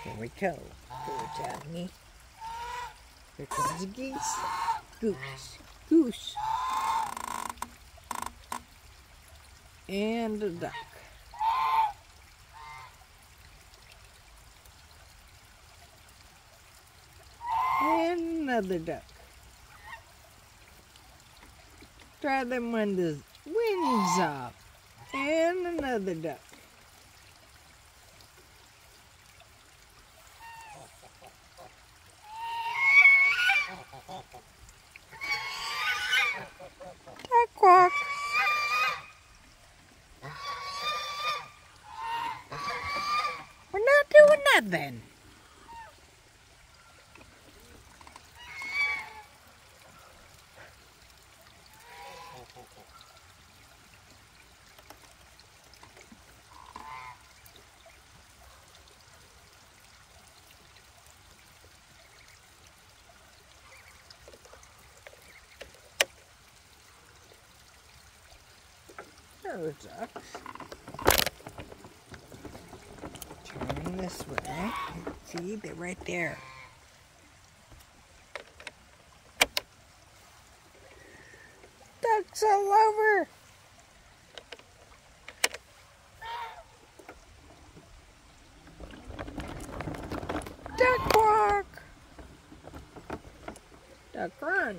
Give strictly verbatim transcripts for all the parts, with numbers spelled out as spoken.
Here we go. Poor Johnny. Here comes the geese. Goose. Goose. And a duck. And another duck. Try them when the wind's off. And another duck. Quack, quack. We're not doing nothing. There the ducks. Turn this way. See, they're right there. Ducks all over. Duck walk. Duck run.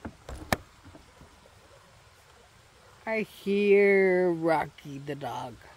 I hear Rocky the dog.